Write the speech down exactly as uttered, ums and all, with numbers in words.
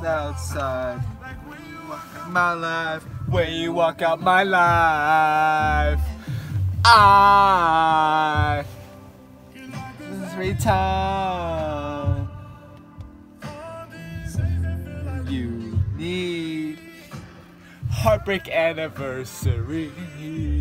outside. My life, when you walk out my life, I every time you need heartbreak anniversary.